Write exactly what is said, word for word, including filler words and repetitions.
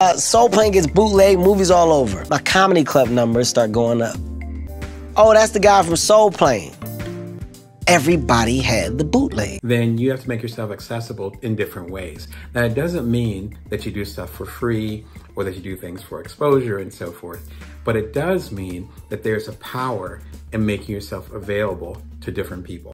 Uh, Soul Plane gets bootleg movies all over. My comedy club numbers start going up. Oh, that's the guy from Soul Plane. Everybody had the bootleg. Then you have to make yourself accessible in different ways. Now, it doesn't mean that you do stuff for free or that you do things for exposure and so forth, but it does mean that there's a power in making yourself available to different people.